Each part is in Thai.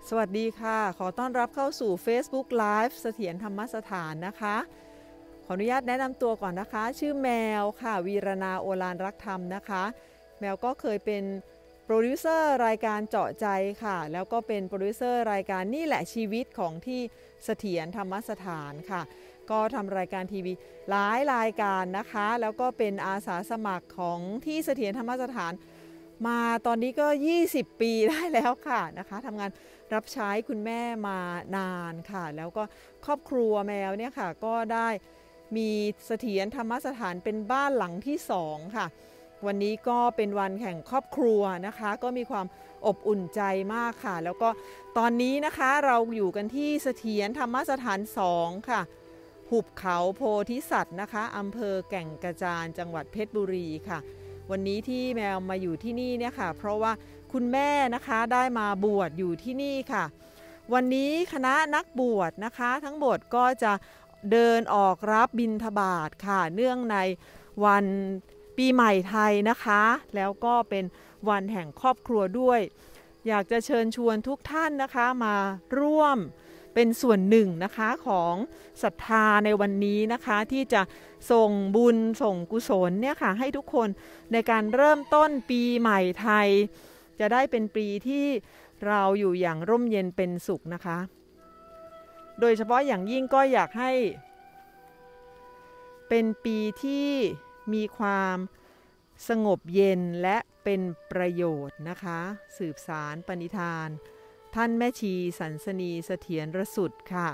สวัสดีค่ะขอต้อนรับเข้าสู่ Facebook Live เสถียรธรรมสถานนะคะขออนุญาตแนะนำตัวก่อนนะคะชื่อแมวค่ะวีรนาโอฬารรักธรรมนะคะแมวก็เคยเป็นโปรดิวเซอร์รายการเจาะใจค่ะแล้วก็เป็นโปรดิวเซอร์รายการนี่แหละชีวิตของที่เสถียรธรรมสถานค่ะก็ทำรายการทีวีหลายรายการนะคะแล้วก็เป็นอาสาสมัครของที่เสถียรธรรมสถานมาตอนนี้ก็20 ปีได้แล้วค่ะนะคะทำงานรับใช้คุณแม่มานานค่ะแล้วก็ครอบครัวแมวเนี่ยค่ะก็ได้มีเสถียรธรรมสถานเป็นบ้านหลังที่2ค่ะวันนี้ก็เป็นวันแห่งครอบครัวนะคะก็มีความอบอุ่นใจมากค่ะแล้วก็ตอนนี้นะคะเราอยู่กันที่เสถียรธรรมสถาน2ค่ะหุบเขาโพธิสัตว์นะคะอำเภอแก่งกระจานจังหวัดเพชรบุรีค่ะวันนี้ที่แมวมาอยู่ที่นี่เนี่ยค่ะเพราะว่าคุณแม่นะคะได้มาบวชอยู่ที่นี่ค่ะวันนี้คณะนักบวชนะคะทั้งหมดก็จะเดินออกรับบิณฑบาตค่ะเนื่องในวันปีใหม่ไทยนะคะแล้วก็เป็นวันแห่งครอบครัวด้วยอยากจะเชิญชวนทุกท่านนะคะมาร่วมเป็นส่วนหนึ่งนะคะของศรัทธาในวันนี้นะคะที่จะส่งบุญส่งกุศลเนี่ยค่ะให้ทุกคนในการเริ่มต้นปีใหม่ไทยจะได้เป็นปีที่เราอยู่อย่างร่มเย็นเป็นสุขนะคะโดยเฉพาะอย่างยิ่งก็อยากให้เป็นปีที่มีความสงบเย็นและเป็นประโยชน์นะคะสืบสารปณิธานท่านแม่ชีสันสนีเสถียรสุดค่ะ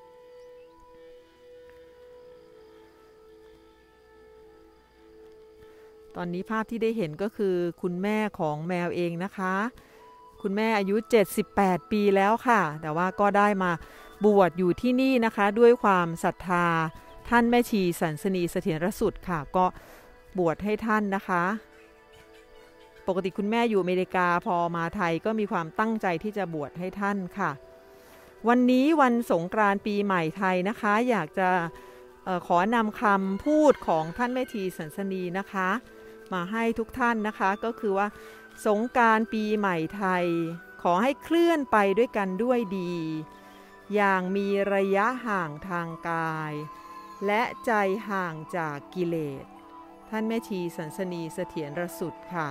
ตอนนี้ภาพที่ได้เห็นก็คือคุณแม่ของแมวเองนะคะคุณแม่อายุ78 ปีแล้วค่ะแต่ว่าก็ได้มาบวชอยู่ที่นี่นะคะด้วยความศรัทธาท่านแม่ชีสันสนีเสถียรสุดค่ะก็บวชให้ท่านนะคะปกติคุณแม่อยู่อเมริกาพอมาไทยก็มีความตั้งใจที่จะบวชให้ท่านค่ะวันนี้วันสงกรานต์ปีใหม่ไทยนะคะอยากจะขอนำคำพูดของท่านแม่ชีสันสนีนะคะมาให้ทุกท่านนะคะก็คือว่าสงกรานต์ปีใหม่ไทยขอให้เคลื่อนไปด้วยกันด้วยดีอย่างมีระยะห่างทางกายและใจห่างจากกิเลสท่านแม่ชีสันสนีเสถียรสุดค่ะ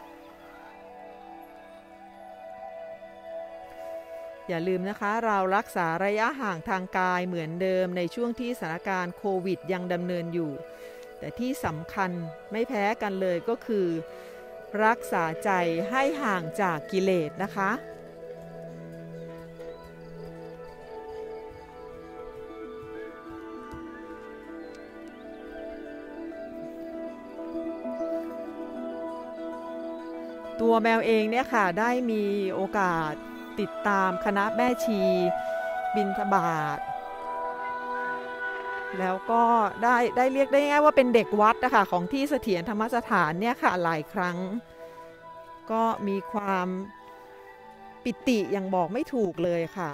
อย่าลืมนะคะเรารักษาระยะห่างทางกายเหมือนเดิมในช่วงที่สถานการณ์โควิดยังดำเนินอยู่แต่ที่สำคัญไม่แพ้กันเลยก็คือรักษาใจให้ห่างจากกิเลสนะคะตัวแมวเองเนี่ยค่ะได้มีโอกาสติดตามคณะแม่ชีบิณฑบาตแล้วก็ได้เรียกได้ง่ายว่าเป็นเด็กวัดนะคะของที่เสถียรธรรมสถานเนี่ยค่ะหลายครั้งก็มีความปิติอย่างบอกไม่ถูกเลยค่ะ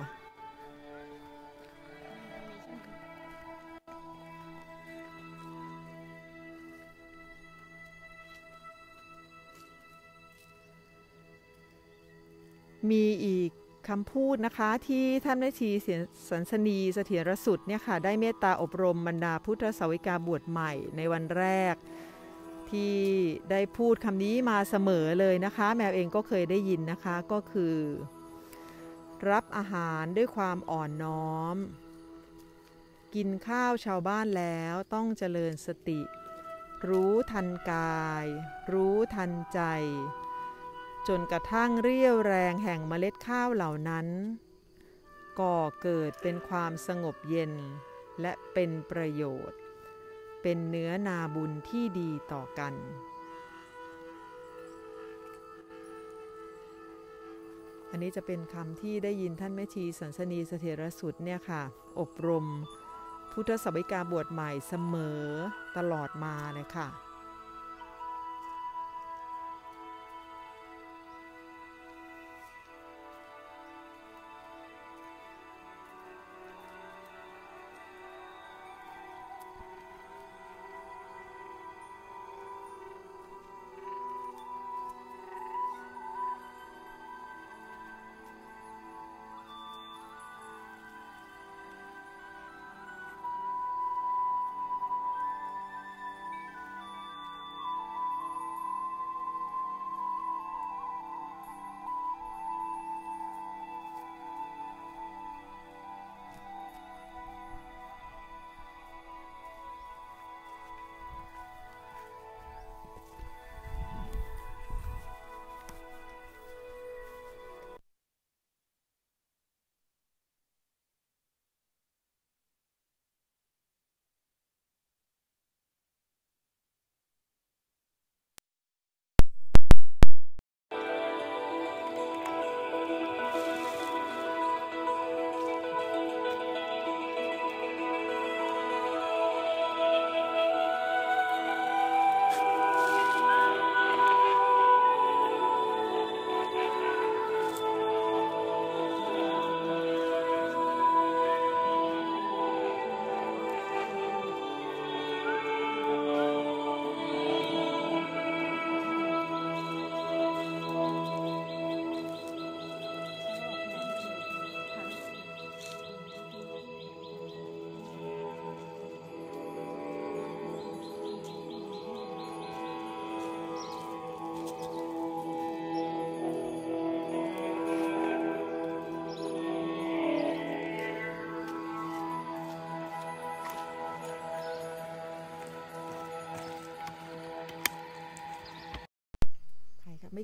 มีอีกคำพูดนะคะที่ท่านแม่ชีสันสนีเสถียรสุดเนี่ยค่ะได้เมตตาอบรมบรรดาพุทธสาวกาบวชใหม่ในวันแรกที่ได้พูดคำนี้มาเสมอเลยนะคะแมวเองก็เคยได้ยินนะคะก็คือรับอาหารด้วยความอ่อนน้อมกินข้าวชาวบ้านแล้วต้องเจริญสติรู้ทันกายรู้ทันใจจนกระทั่งเรี่ยวแรงแห่งเมล็ดข้าวเหล่านั้นก่อเกิดเป็นความสงบเย็นและเป็นประโยชน์เป็นเนื้อนาบุญที่ดีต่อกันอันนี้จะเป็นคำที่ได้ยินท่านแม่ชีสันสนีเสถียรสุดเนี่ยค่ะอบรมพุทธสาวกาบวชใหม่เสมอตลอดมาเลยค่ะ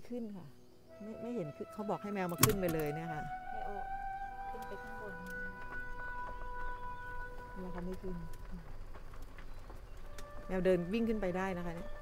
ขึ้นค่ะไม่เห็นเขาบอกให้แมวมาขึ้นไปเลยเนี่ยค่ะให้ออกขึ้นไปข้างบนแล้วเขาไม่ขึ้นแมวเดินวิ่งขึ้นไปได้นะคะเนี่ย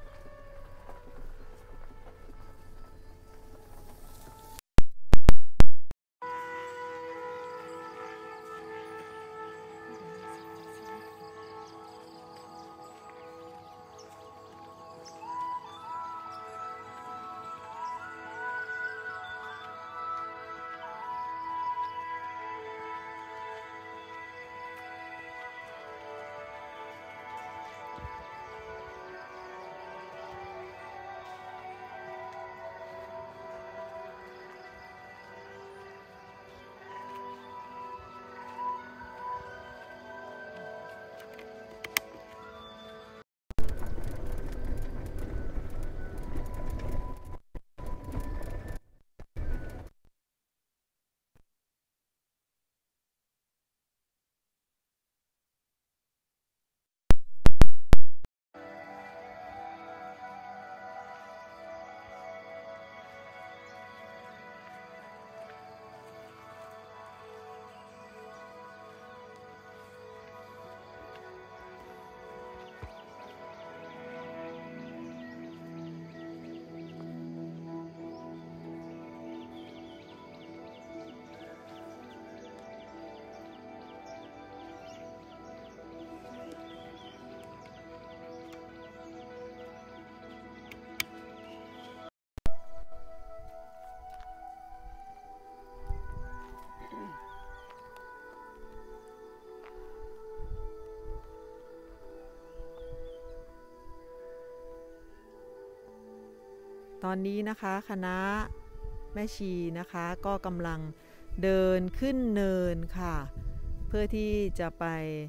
ตอนนี้นะคะคณะแม่ชีนะคะก็กำลังเดินขึ้นเนินค่ะเพื่อที่จะไป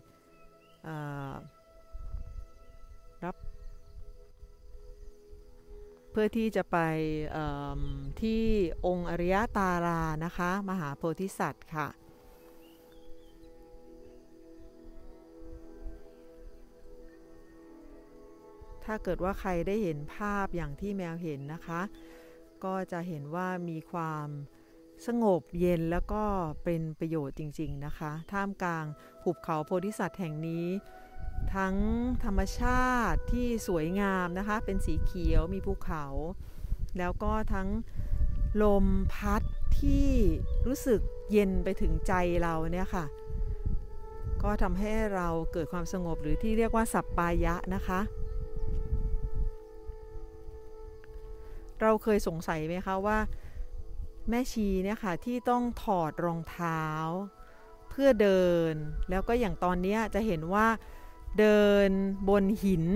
รับเพื่อที่จะไปที่องค์อริยตารานะคะมหาโพธิสัตว์ค่ะถ้าเกิดว่าใครได้เห็นภาพอย่างที่แมวเห็นนะคะก็จะเห็นว่ามีความสงบเย็นแล้วก็เป็นประโยชน์จริงๆนะคะท่ามกลางหุบเขาโพธิสัตว์แห่งนี้ทั้งธรรมชาติที่สวยงามนะคะเป็นสีเขียวมีภูเขาแล้วก็ทั้งลมพัดที่รู้สึกเย็นไปถึงใจเราเนี่ยค่ะก็ทำให้เราเกิดความสงบหรือที่เรียกว่าสัปปายะนะคะเราเคยสงสัยไหมคะว่าแม่ชีเนี่ยค่ะที่ต้องถอดรองเท้าเพื่อเดินแล้วก็อย่างตอนนี้จะเห็นว่าเดินบนหิน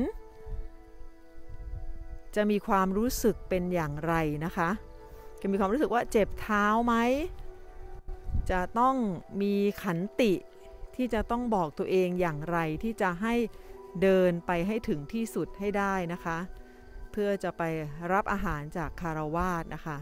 จะมีความรู้สึกเป็นอย่างไรนะคะจะมีความรู้สึกว่าเจ็บเท้าไหมจะต้องมีขันติที่จะต้องบอกตัวเองอย่างไรที่จะให้เดินไปให้ถึงที่สุดให้ได้นะคะเพื่อจะไปรับอาหารจากคฤหัสถ์นะคะ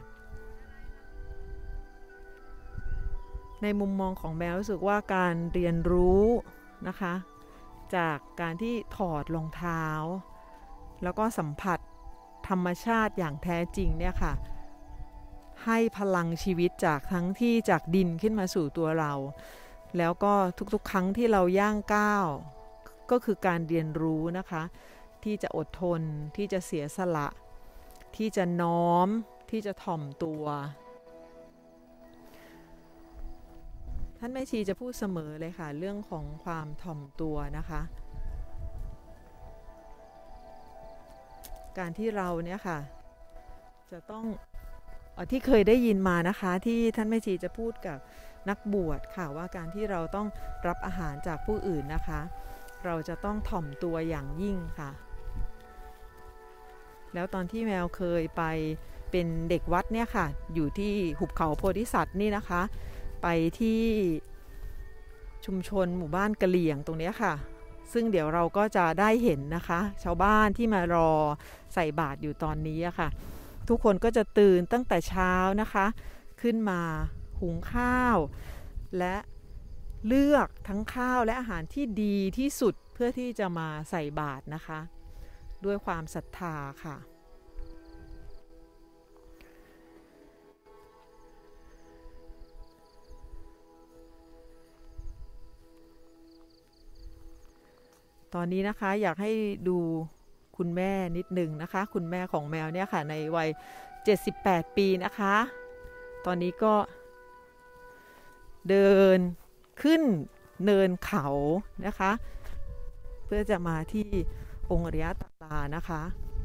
ในมุมมองของแมวรู้สึกว่าการเรียนรู้นะคะจากการที่ถอดรองเท้าแล้วก็สัมผัสธรรมชาติอย่างแท้จริงเนี่ยค่ะให้พลังชีวิตจากทั้งที่จากดินขึ้นมาสู่ตัวเราแล้วก็ทุกๆครั้งที่เราย่างก้าวก็คือการเรียนรู้นะคะที่จะอดทนที่จะเสียสละที่จะน้อมที่จะถ่อมตัวท่านแม่ชีจะพูดเสมอเลยค่ะเรื่องของความถ่อมตัวนะคะการที่เราเนี่ยค่ะจะต้องที่เคยได้ยินมานะคะที่ท่านแม่ชีจะพูดกับนักบวชค่ะว่าการที่เราต้องรับอาหารจากผู้อื่นนะคะเราจะต้องถ่อมตัวอย่างยิ่งค่ะแล้วตอนที่แมวเคยไปเป็นเด็กวัดเนี่ยค่ะอยู่ที่หุบเขาโพธิสัตว์นี่นะคะไปที่ชุมชนหมู่บ้านกะเหลี่ยงตรงนี้ค่ะซึ่งเดี๋ยวเราก็จะได้เห็นนะคะชาวบ้านที่มารอใส่บาตรอยู่ตอนนี้ค่ะทุกคนก็จะตื่นตั้งแต่เช้านะคะขึ้นมาหุงข้าวและเลือกทั้งข้าวและอาหารที่ดีที่สุดเพื่อที่จะมาใส่บาตรนะคะด้วยความศรัทธาค่ะตอนนี้นะคะอยากให้ดูคุณแม่นิดหนึ่งนะคะคุณแม่ของแมวเนี่ยค่ะในวัย78ปีนะคะตอนนี้ก็เดินขึ้นเนินเขานะคะเพื่อจะมาที่องค์อริยตาลานะคะ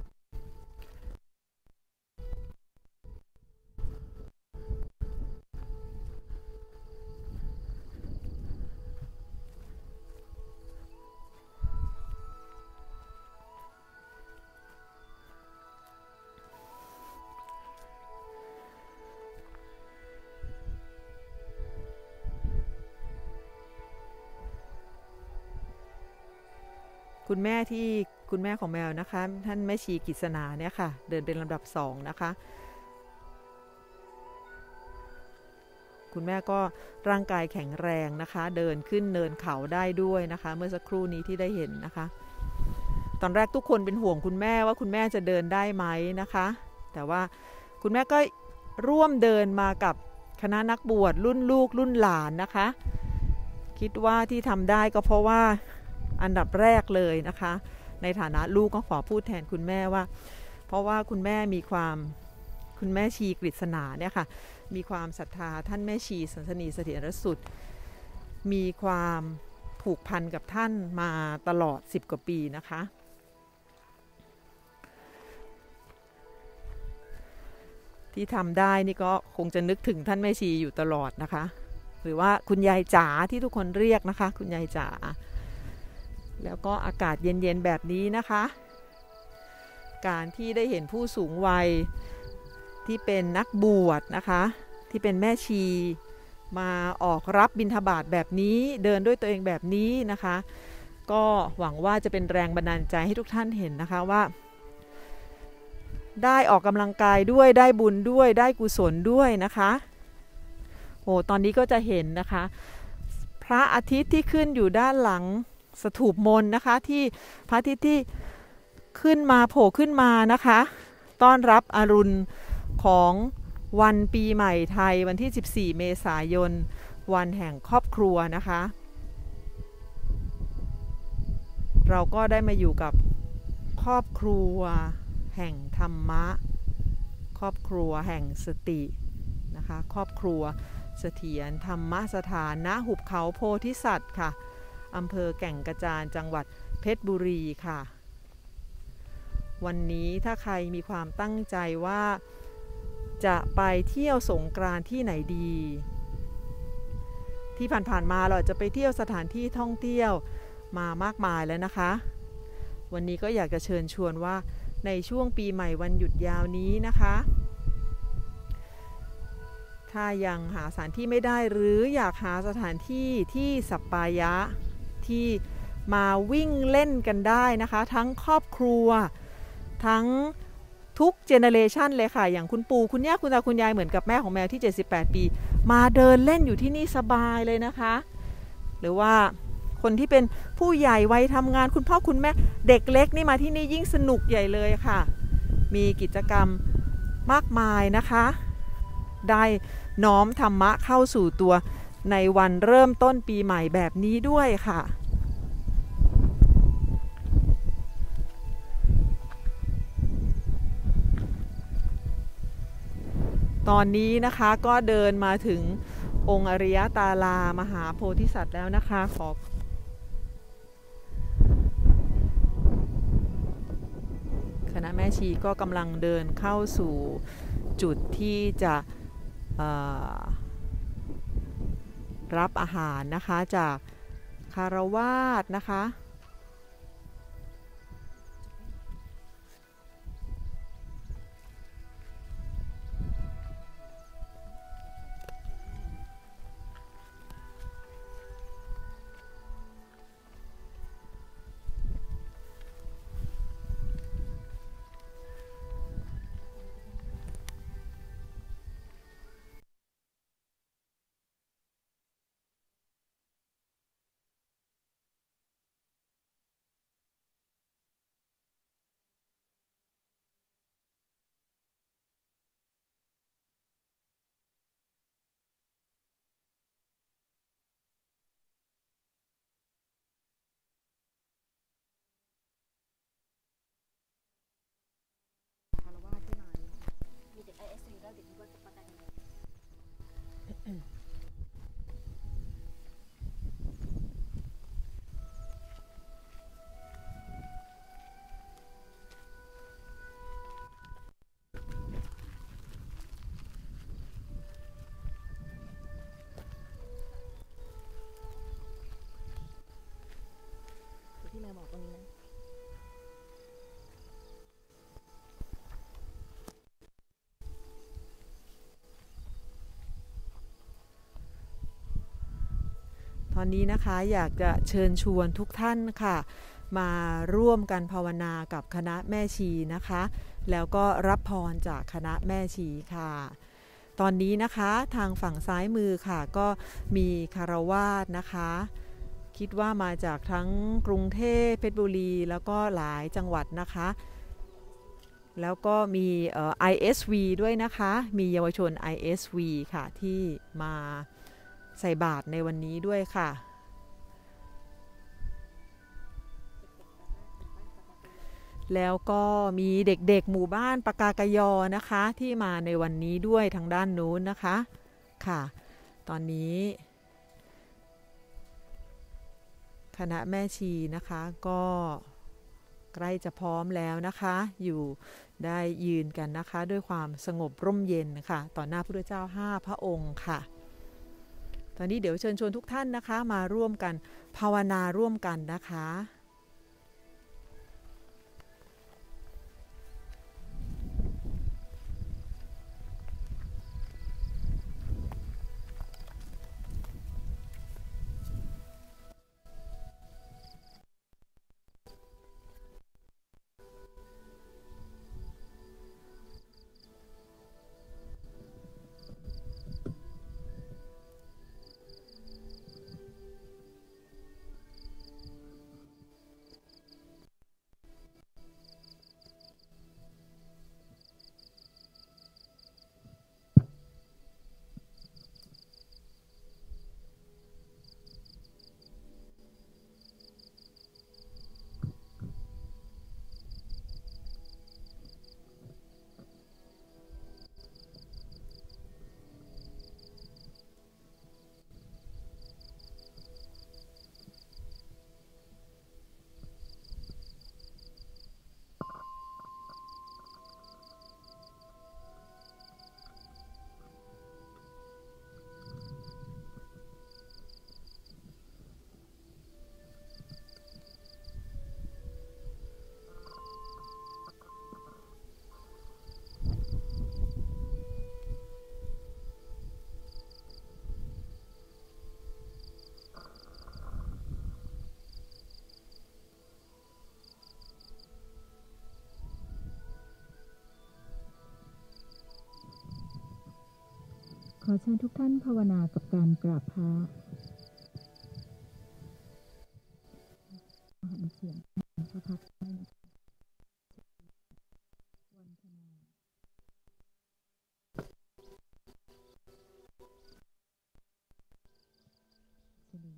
คุณแม่ของแมวนะคะท่านแม่ชีกฤษณาเนี่ยค่ะเดินเป็นลำดับ2นะคะคุณแม่ก็ร่างกายแข็งแรงนะคะเดินขึ้นเนินเขาได้ด้วยนะคะเมื่อสักครู่นี้ที่ได้เห็นนะคะตอนแรกทุกคนเป็นห่วงคุณแม่ว่าคุณแม่จะเดินได้ไหมนะคะแต่ว่าคุณแม่ก็ร่วมเดินมากับคณะนักบวชรุ่นลูกรุ่นหลานนะคะคิดว่าที่ทำได้ก็เพราะว่าอันดับแรกเลยนะคะในฐานะลูกก็ขอพูดแทนคุณแม่ว่าเพราะว่าคุณแม่ชีกฤษณาเนี่ยค่ะมีความศรัทธาท่านแม่ชีสันสนีเสถียรสุดมีความผูกพันกับท่านมาตลอด10 กว่าปีนะคะที่ทำได้นี่ก็คงจะนึกถึงท่านแม่ชีอยู่ตลอดนะคะหรือว่าคุณยายจ๋าที่ทุกคนเรียกนะคะคุณยายจ๋าแล้วก็อากาศเย็นๆแบบนี้นะคะการที่ได้เห็นผู้สูงวัยที่เป็นนักบวชนะคะที่เป็นแม่ชีมาออกรับบิณฑบาตแบบนี้เดินด้วยตัวเองแบบนี้นะคะก็หวังว่าจะเป็นแรงบันดาลใจให้ทุกท่านเห็นนะคะว่าได้ออกกำลังกายด้วยได้บุญด้วยได้กุศลด้วยนะคะโอ้ตอนนี้ก็จะเห็นนะคะพระอาทิตย์ที่ขึ้นอยู่ด้านหลังสถูปมนนะคะที่พระอาทิตย์ที่ขึ้นมาโผล่ขึ้นมานะคะต้อนรับอรุณของวันปีใหม่ไทยวันที่14 เมษายนวันแห่งครอบครัวนะคะเราก็ได้มาอยู่กับครอบครัวแห่งธรรมะครอบครัวแห่งสตินะคะครอบครัวเสถียรธรรมสถานณหุบเขาโพธิสัตว์ค่ะอำเภอแก่งกระจานจังหวัดเพชรบุรีค่ะวันนี้ถ้าใครมีความตั้งใจว่าจะไปเที่ยวสงกรานต์ที่ไหนดีที่ผ่านๆมาเราจะไปเที่ยวสถานที่ท่องเที่ยวมามากมายแล้วนะคะวันนี้ก็อยากจะเชิญชวนว่าในช่วงปีใหม่วันหยุดยาวนี้นะคะถ้ายังหาสถานที่ไม่ได้หรืออยากหาสถานที่ที่สัปปายะที่มาวิ่งเล่นกันได้นะคะทั้งครอบครัวทั้งทุกเจเนเรชันเลยค่ะอย่างคุณปู่คุณย่าคุณตาคุณยายเหมือนกับแม่ของแมวที่78ปีมาเดินเล่นอยู่ที่นี่สบายเลยนะคะหรือว่าคนที่เป็นผู้ใหญ่วัยทำงานคุณพ่อคุณแม่เด็กเล็กนี่มาที่นี่ยิ่งสนุกใหญ่เลยค่ะมีกิจกรรมมากมายนะคะได้น้อมธรรมะเข้าสู่ตัวในวันเริ่มต้นปีใหม่แบบนี้ด้วยค่ะตอนนี้นะคะก็เดินมาถึงองค์อริยตาลามหาโพธิสัตว์แล้วนะคะขอคณะแม่ชีก็กำลังเดินเข้าสู่จุดที่จะรับอาหารนะคะจากคฤหัสถ์นะคะที่แม่บอกตรงนี้นะตอนนี้นะคะอยากจะเชิญชวนทุกท่านค่ะมาร่วมกันภาวนากับคณะแม่ชีนะคะแล้วก็รับพรจากคณะแม่ชีค่ะตอนนี้นะคะทางฝั่งซ้ายมือค่ะก็มีคฤหัสถ์นะคะคิดว่ามาจากทั้งกรุงเทพเพชรบุรีแล้วก็หลายจังหวัดนะคะแล้วก็มีISV ด้วยนะคะมีเยาวชน ISV ค่ะที่มาใส่บาตรในวันนี้ด้วยค่ะแล้วก็มีเด็กๆหมู่บ้านปากากยอนะคะที่มาในวันนี้ด้วยทางด้านนู้นนะคะค่ะตอนนี้คณะแม่ชีนะคะก็ใกล้จะพร้อมแล้วนะคะอยู่ได้ยืนกันนะคะด้วยความสงบร่มเย็นค่ะต่อหน้าพระพุทธเจ้า5พระองค์ค่ะตอนนี้เดี๋ยวเชิญชวนทุกท่านนะคะมาร่วมกันภาวนาร่วมกันนะคะขอเชิญทุกท่านภาวนากับการกราบพระหันเสียงพระพักตร์ให้นะคะวันธนาสิริ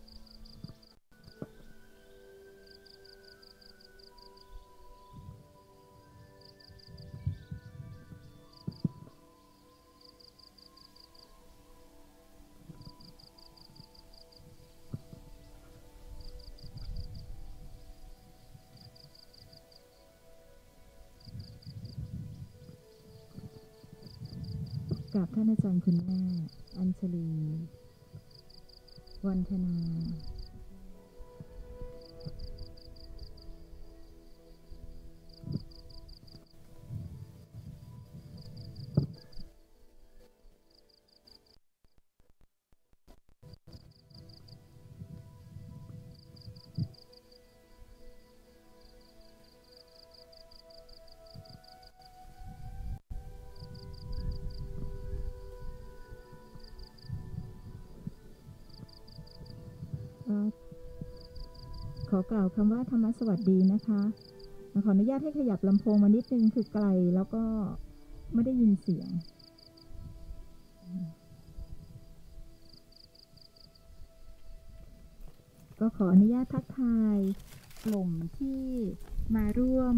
กับท่านอาจารย์คุณแม่อัญชลีวันธนาขอกล่าวคำว่าธรรมสวัสดีนะคะขออนุญาตให้ขยับลำโพงมานิดนึงคือไกลแล้วก็ไม่ได้ยินเสียงก็ขออนุญาตทักทายกลุ่มที่มาร่วม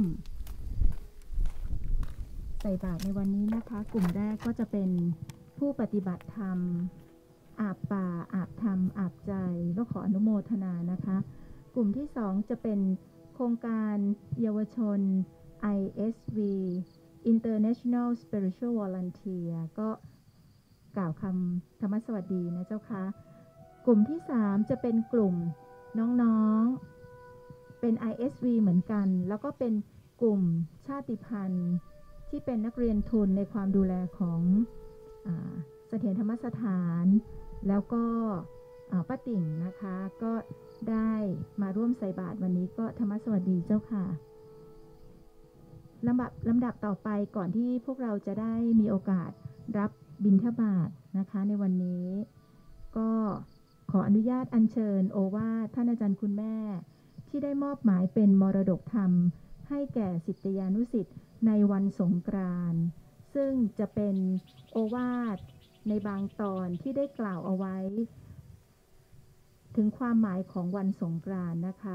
ใส่บาตรในวันนี้นะคะกลุ่มแรกก็จะเป็นผู้ปฏิบัติธรรมอาบป่าอาบธรรมอาบใจก็ขออนุโมทนานะคะกลุ่มที่2จะเป็นโครงการเยาวชน ISV International Spiritual Volunteer ก็กล่าวคำธรรมสวัสดีนะเจ้าค่ะกลุ่มที่3จะเป็นกลุ่มน้องๆเป็น ISV เหมือนกันแล้วก็เป็นกลุ่มชาติพันธุ์ที่เป็นนักเรียนทุนในความดูแลของเสถียรธรรมสถานแล้วก็ป้าติ่งนะคะก็ได้มาร่วมใส่บาตรวันนี้ก็ธรรมสวัสดีเจ้าค่ะลำดับต่อไปก่อนที่พวกเราจะได้มีโอกาสรับบิณฑบาตนะคะในวันนี้ก็ขออนุญาตอัญเชิญโอวาทท่านอาจารย์คุณแม่ที่ได้มอบหมายเป็นมรดกธรรมให้แก่ศิษยานุศิษย์ในวันสงกรานต์ซึ่งจะเป็นโอวาทในบางตอนที่ได้กล่าวเอาไว้ถึงความหมายของวันสงกรานต์นะคะ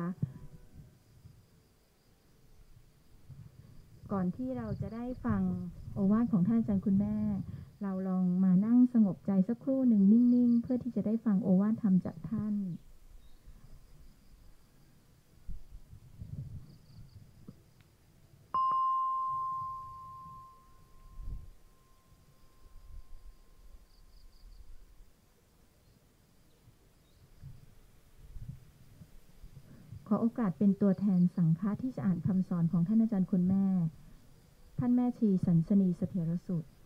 ก่อนที่เราจะได้ฟังโอวาทของท่านอาจารย์คุณแม่เราลองมานั่งสงบใจสักครู่หนึ่งนิ่งๆเพื่อที่จะได้ฟังโอวาทธรรมจากท่านขอโอกาสเป็นตัวแทนสังฆะที่จะอ่านคำสอนของท่านอาจารย์คุณแม่ท่านแม่ชีสันสนีเสถียรสุข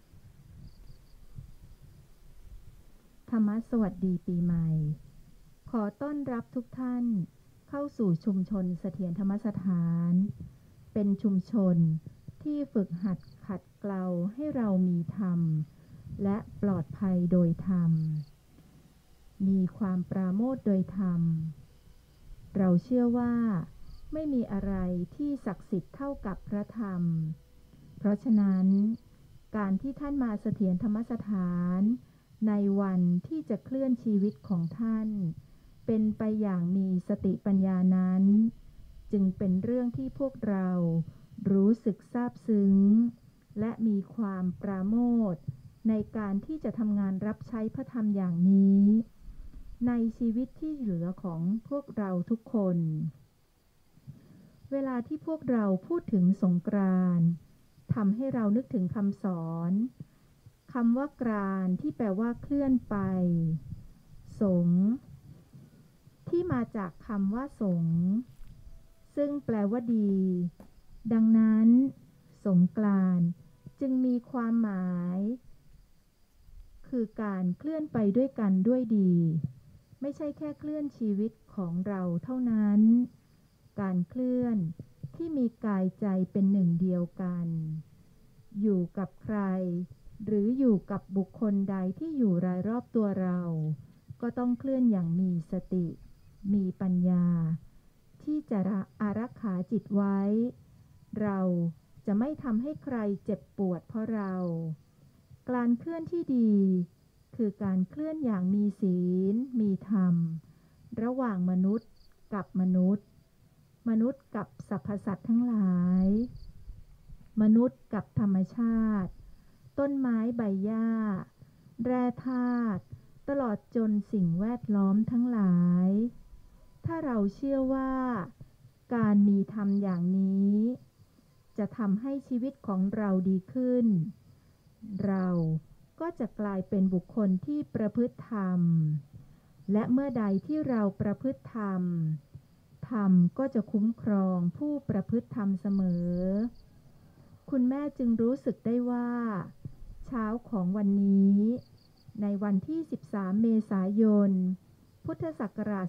ธรรมะสวัสดีปีใหม่ขอต้อนรับทุกท่านเข้าสู่ชุมชนเสถียรธรรมสถานเป็นชุมชนที่ฝึกหัดขัดเกลาให้เรามีธรรมและปลอดภัยโดยธรรมมีความปราโมทย์โดยธรรมเราเชื่อว่าไม่มีอะไรที่ศักดิ์สิทธิ์เท่ากับพระธรรมเพราะฉะนั้นการที่ท่านมาเสถียรธรรมสถานในวันที่จะเคลื่อนชีวิตของท่านเป็นไปอย่างมีสติปัญญานั้นจึงเป็นเรื่องที่พวกเรารู้สึกซาบซึ้งและมีความปราโมทย์ในการที่จะทำงานรับใช้พระธรรมอย่างนี้ในชีวิตที่เหลือของพวกเราทุกคนเวลาที่พวกเราพูดถึงสงกรานต์ทำให้เรานึกถึงคำสอนคำว่ากรานต์ที่แปลว่าเคลื่อนไปสงที่มาจากคำว่าสงซึ่งแปลว่าดีดังนั้นสงกรานต์จึงมีความหมายคือการเคลื่อนไปด้วยกันด้วยดีไม่ใช่แค่เคลื่อนชีวิตของเราเท่านั้นการเคลื่อนที่มีกายใจเป็นหนึ่งเดียวกันอยู่กับใครหรืออยู่กับบุคคลใดที่อยู่รายรอบตัวเราก็ต้องเคลื่อนอย่างมีสติมีปัญญาที่จะอารักขาจิตไว้เราจะไม่ทำให้ใครเจ็บปวดเพราะเราการเคลื่อนที่ดีคือการเคลื่อนอย่างมีศีลมีธรรมระหว่างมนุษย์กับมนุษย์มนุษย์กับสรรพสัตว์ทั้งหลายมนุษย์กับธรรมชาติต้นไม้ใบหญ้าแร่ธาตุตลอดจนสิ่งแวดล้อมทั้งหลายถ้าเราเชื่อว่าการมีธรรมอย่างนี้จะทำให้ชีวิตของเราดีขึ้นเราก็จะกลายเป็นบุคคลที่ประพฤติธรรมและเมื่อใดที่เราประพฤติธรรมธรรมก็จะคุ้มครองผู้ประพฤติธรรมเสมอคุณแม่จึงรู้สึกได้ว่าเช้าของวันนี้ในวันที่13เมษายนพุทธศักราช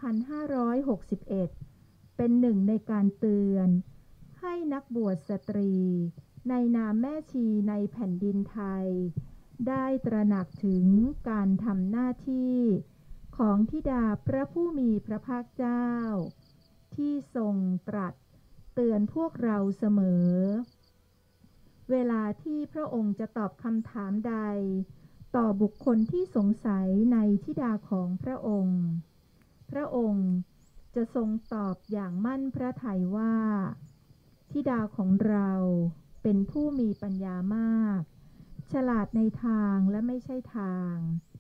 2561เป็นหนึ่งในการเตือนให้นักบวชสตรีในนามแม่ชีในแผ่นดินไทยได้ตระหนักถึงการทำหน้าที่ของธิดาพระผู้มีพระภาคเจ้าที่ทรงตรัสเตือนพวกเราเสมอเวลาที่พระองค์จะตอบคำถามใดต่อบุคคลที่สงสัยในธิดาของพระองค์พระองค์จะทรงตอบอย่างมั่นพระทัยว่าธิดาของเราเป็นผู้มีปัญญามากฉลาดในทางและไม่ใช่ทาง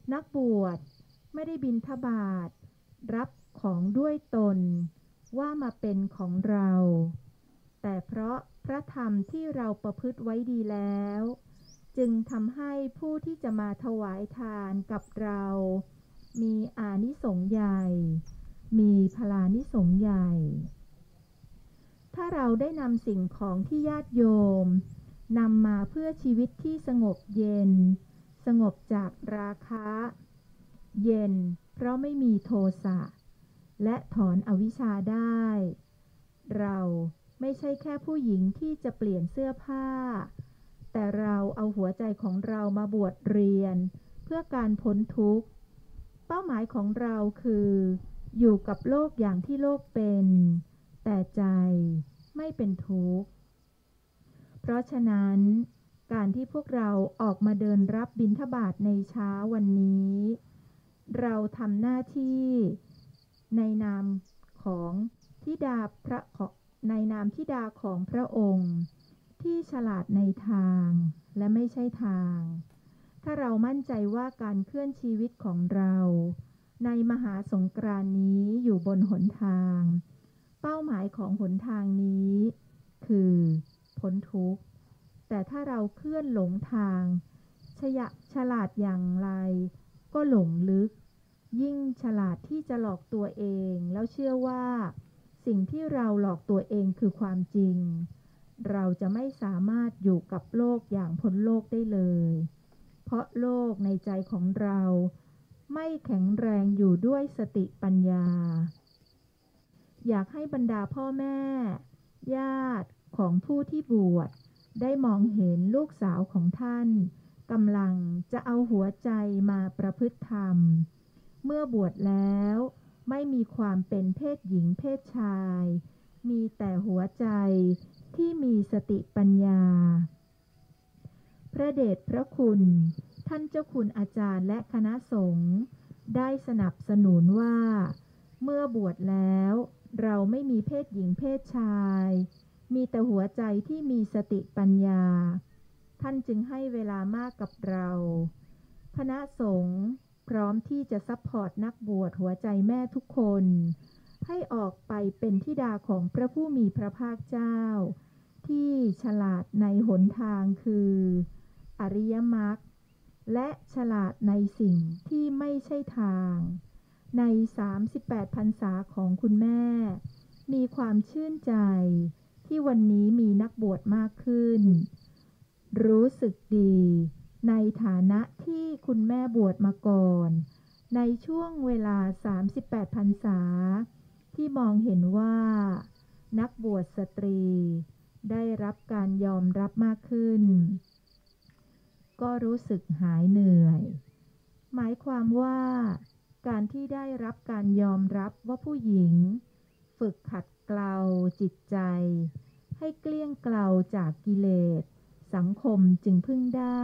นักบวชไม่ได้บิณฑบาตรับของด้วยตนว่ามาเป็นของเราแต่เพราะพระธรรมที่เราประพฤติไว้ดีแล้วจึงทำให้ผู้ที่จะมาถวายทานกับเรามีอานิสงส์ใหญ่มีพลานิสงส์ใหญ่ถ้าเราได้นำสิ่งของที่ญาติโยมนำมาเพื่อชีวิตที่สงบเย็นสงบจากราคะเย็นเพราะไม่มีโทสะและถอนอวิชชาได้เราไม่ใช่แค่ผู้หญิงที่จะเปลี่ยนเสื้อผ้าแต่เราเอาหัวใจของเรามาบวชเรียนเพื่อการพ้นทุกข์เป้าหมายของเราคืออยู่กับโลกอย่างที่โลกเป็นแต่ใจไม่เป็นทุกข์เพราะฉะนั้นการที่พวกเราออกมาเดินรับบิณฑบาตในเช้าวันนี้เราทำหน้าที่ในนามของธิดาในนามธิดาของพระองค์ที่ฉลาดในทางและไม่ใช่ทางถ้าเรามั่นใจว่าการเคลื่อนชีวิตของเราในมหาสงกรานต์นี้อยู่บนหนทางเป้าหมายของหนทางนี้คือพ้นทุกข์แต่ถ้าเราเคลื่อนหลงทางฉลาดอย่างไรก็หลงลึกยิ่งฉลาดที่จะหลอกตัวเองแล้วเชื่อว่าสิ่งที่เราหลอกตัวเองคือความจริงเราจะไม่สามารถอยู่กับโลกอย่างพ้นโลกได้เลยเพราะโลกในใจของเราไม่แข็งแรงอยู่ด้วยสติปัญญาอยากให้บรรดาพ่อแม่ญาติของผู้ที่บวชได้มองเห็นลูกสาวของท่านกำลังจะเอาหัวใจมาประพฤติธรรมเมื่อบวชแล้วไม่มีความเป็นเพศหญิงเพศชายมีแต่หัวใจที่มีสติปัญญาพระเดชพระคุณท่านเจ้าคุณอาจารย์และคณะสงฆ์ได้สนับสนุนว่าเมื่อบวชแล้วเราไม่มีเพศหญิงเพศชายมีแต่หัวใจที่มีสติปัญญาท่านจึงให้เวลามากกับเราคณะสงฆ์พร้อมที่จะซัพพอร์ตนักบวชหัวใจแม่ทุกคนให้ออกไปเป็นธิดาของพระผู้มีพระภาคเจ้าที่ฉลาดในหนทางคืออริยมรรคและฉลาดในสิ่งที่ไม่ใช่ทางใน38พรรษาของคุณแม่มีความชื่นใจที่วันนี้มีนักบวชมากขึ้นรู้สึกดีในฐานะที่คุณแม่บวชมาก่อนในช่วงเวลา38พรรษาที่มองเห็นว่านักบวชสตรีได้รับการยอมรับมากขึ้นก็รู้สึกหายเหนื่อยหมายความว่าการที่ได้รับการยอมรับว่าผู้หญิงฝึกขัดเกลาจิตใจให้เกลี้ยงเกลาจากกิเลสสังคมจึงพึ่งได้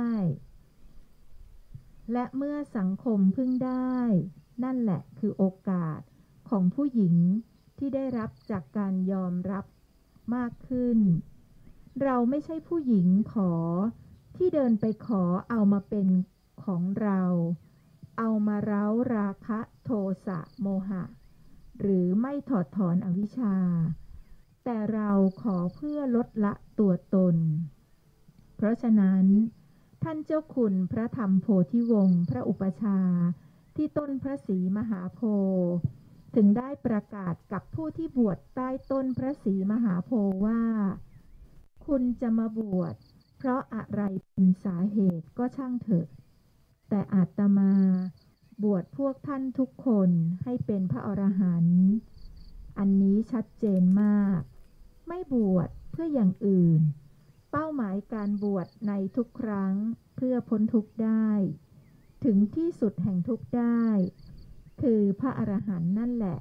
และเมื่อสังคมพึ่งได้นั่นแหละคือโอกาสของผู้หญิงที่ได้รับจากการยอมรับมากขึ้นเราไม่ใช่ผู้หญิงขอที่เดินไปขอเอามาเป็นของเราเอามาเร้าราคะโทสะโมหะหรือไม่ถอดถอนอวิชชาแต่เราขอเพื่อลดละตัวตนเพราะฉะนั้นท่านเจ้าคุณพระธรรมโพธิวงศ์พระอุปัชฌาย์ที่ต้นพระศรีมหาโพธิ์ถึงได้ประกาศกับผู้ที่บวชใต้ต้นพระศรีมหาโพธิ์ว่าคุณจะมาบวชเพราะอะไรเป็นสาเหตุก็ช่างเถอะแต่อาตมาบวชพวกท่านทุกคนให้เป็นพระอรหันต์อันนี้ชัดเจนมากไม่บวชเพื่ออย่างอื่นเป้าหมายการบวชในทุกครั้งเพื่อพ้นทุกข์ได้ถึงที่สุดแห่งทุกข์ได้คือพระอรหันต์นั่นแหละ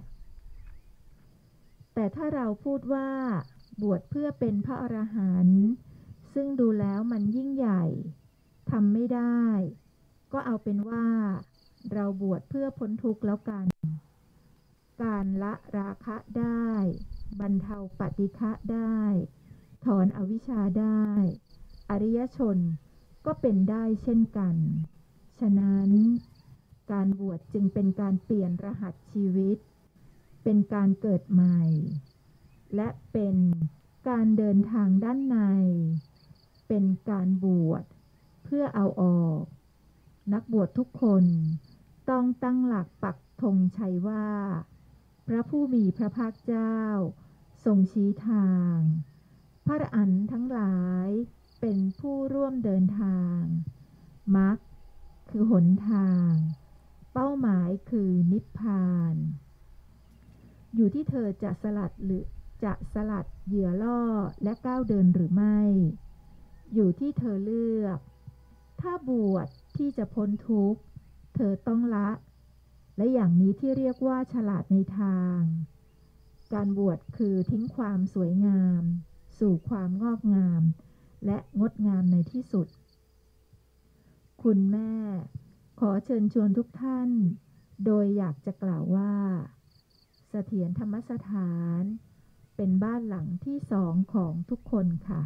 แต่ถ้าเราพูดว่าบวชเพื่อเป็นพระอรหันต์ซึ่งดูแล้วมันยิ่งใหญ่ทำไม่ได้ก็เอาเป็นว่าเราบวชเพื่อพ้นทุกข์แล้วกันการละราคะได้บรรเทาปฏิฆะได้ถอนอวิชชาได้อริยชนก็เป็นได้เช่นกันฉะนั้นการบวชจึงเป็นการเปลี่ยนรหัสชีวิตเป็นการเกิดใหม่และเป็นการเดินทางด้านในเป็นการบวชเพื่อเอาออกนักบวชทุกคนต้องตั้งหลักปักธงชัยว่าพระผู้มีพระภาคเจ้าทรงชี้ทางพระอรหันต์ทั้งหลายเป็นผู้ร่วมเดินทางมรรคคือหนทางเป้าหมายคือนิพพานอยู่ที่เธอจะสลัดเหยื่อล่อและก้าวเดินหรือไม่อยู่ที่เธอเลือกถ้าบวชที่จะพ้นทุกข์เธอต้องละและอย่างนี้ที่เรียกว่าฉลาดในทางการบวชคือทิ้งความสวยงามสู่ความงอกงามและงดงามในที่สุดคุณแม่ขอเชิญชวนทุกท่านโดยอยากจะกล่าวว่าเสถียรธรรมสถานเป็นบ้านหลังที่สองของทุกคนค่ะ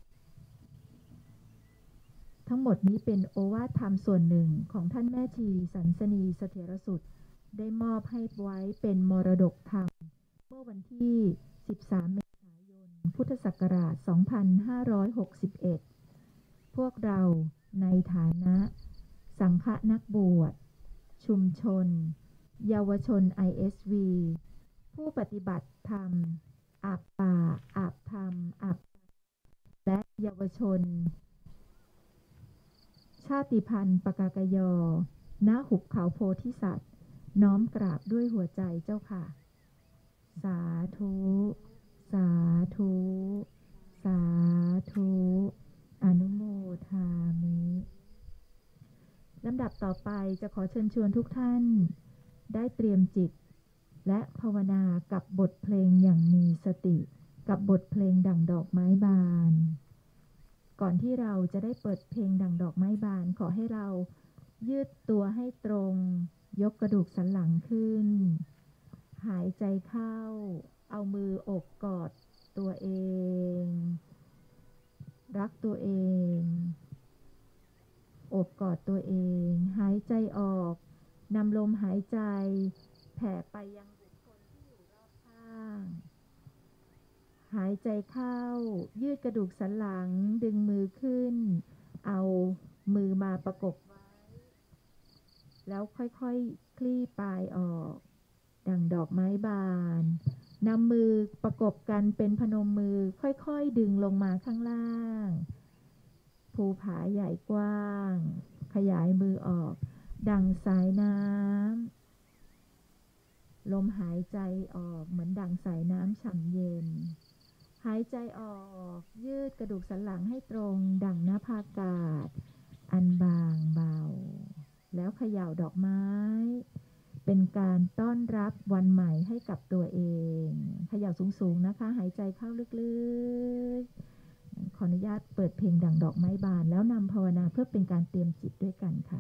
ทั้งหมดนี้เป็นโอวาทธรรมส่วนหนึ่งของท่านแม่ชีสันสนีเสถียรสุดได้มอบให้ไว้เป็นมรดกธรรมเมื่อวันที่13เมษายนพุทธศักราช2561พวกเราในฐานะสังฆนักบวชชุมชนเยาวชน ISV ผู้ปฏิบัติธรรมอาบป่าอาบธรรมอาบและเยาวชนชาติพันธุ์ปกากยอณหุบเขาโพธิสัตว์น้อมกราบด้วยหัวใจเจ้าค่ะสาธุสาธุสาธุอนุโมทามิลำดับต่อไปจะขอเชิญชวนทุกท่านได้เตรียมจิตและภาวนากับบทเพลงอย่างมีสติกับบทเพลงดั่งดอกไม้บานก่อนที่เราจะได้เปิดเพลงดั่งดอกไม้บานขอให้เรายืดตัวให้ตรงยกกระดูกสันหลังขึ้นหายใจเข้าเอามือโอบกอดตัวเองรักตัวเองโอบกอดตัวเองหายใจออกนำลมหายใจแผ่ไปยังบุคคลที่อยู่รอบข้างหายใจเข้ายืดกระดูกสันหลังดึงมือขึ้นเอามือมาประกบไว้แล้วค่อยๆคลี่ปลายออกดั่งดอกไม้บานนำมือประกบกันเป็นพนมมือค่อยๆดึงลงมาข้างล่างภูผาใหญ่กว้างขยายมือออกดั่งสายน้ำลมหายใจออกเหมือนดั่งสายน้ำฉ่ำเย็นหายใจออกยืดกระดูกสันหลังให้ตรงดั่งหน้าผากาศอันบางเบาแล้วเขย่าดอกไม้เป็นการต้อนรับวันใหม่ให้กับตัวเองเขย่าสูงๆนะคะหายใจเข้าลึกๆขออนุญาตเปิดเพลงดั่งดอกไม้บานแล้วนำภาวนาเพื่อเป็นการเตรียมจิตด้วยกันค่ะ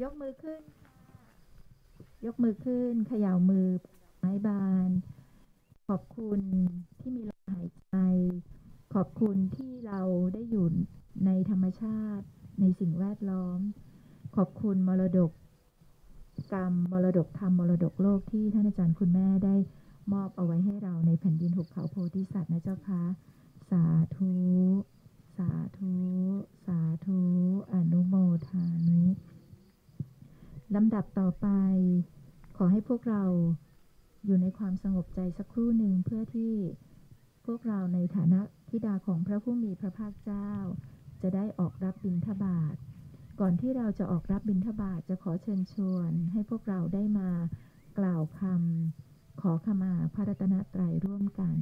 ยกมือขึ้นยกมือขึ้นเขย่ามือไม้บานขอบคุณที่มีลมหายใจขอบคุณที่เราได้อยู่ในธรรมชาติในสิ่งแวดล้อมขอบคุณมรดกกรรมมรดกธรรมมรดกโลกที่ท่านอาจารย์คุณแม่ได้มอบเอาไว้ให้เราในแผ่นดินหุบเขาโพธิสัตว์นะเจ้าค่ะสาธุสาธุสาธุอนุโมทามิลำดับต่อไปขอให้พวกเราอยู่ในความสงบใจสักครู่หนึ่งเพื่อที่พวกเราในฐานะธิดาของพระผู้มีพระภาคเจ้าจะได้ออกรับบิณฑบาตก่อนที่เราจะออกรับบิณฑบาตจะขอเชิญชวนให้พวกเราได้มากล่าวคำขอขมาพระรัตนตรัยร่วมกัน